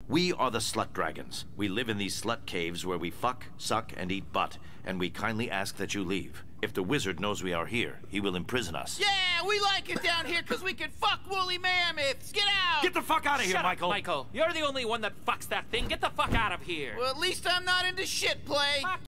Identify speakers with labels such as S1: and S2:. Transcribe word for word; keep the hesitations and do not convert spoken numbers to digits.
S1: We are the Slut Dragons. We live in these slut caves where we fuck, suck, and eat butt, and we kindly ask that you leave. If the wizard knows we are here, he will imprison us.
S2: Yeah, we like it down here because we can fuck woolly mammoths. Get out!
S1: Get the fuck out of here,
S3: Shut
S1: Michael!
S3: Up, Michael. You're the only one that fucks that thing. Get the fuck out of here.
S2: Well, at least I'm not into shit play.
S3: Fuck